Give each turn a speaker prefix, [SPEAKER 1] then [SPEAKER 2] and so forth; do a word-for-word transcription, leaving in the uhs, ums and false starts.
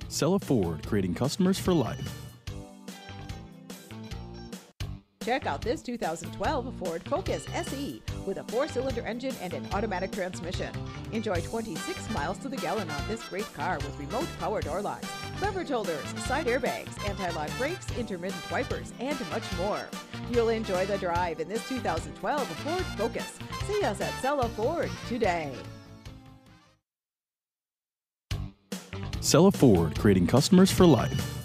[SPEAKER 1] Cella Ford, creating customers for life.
[SPEAKER 2] Check out this two thousand twelve Ford Focus S E with a four-cylinder engine and an automatic transmission. Enjoy twenty-six miles to the gallon on this great car with remote power door locks, beverage holders, side airbags, anti-lock brakes, intermittent wipers, and much more. You'll enjoy the drive in this two thousand twelve Ford Focus. See us at Cella Ford today.
[SPEAKER 1] Cella Ford, creating customers for life.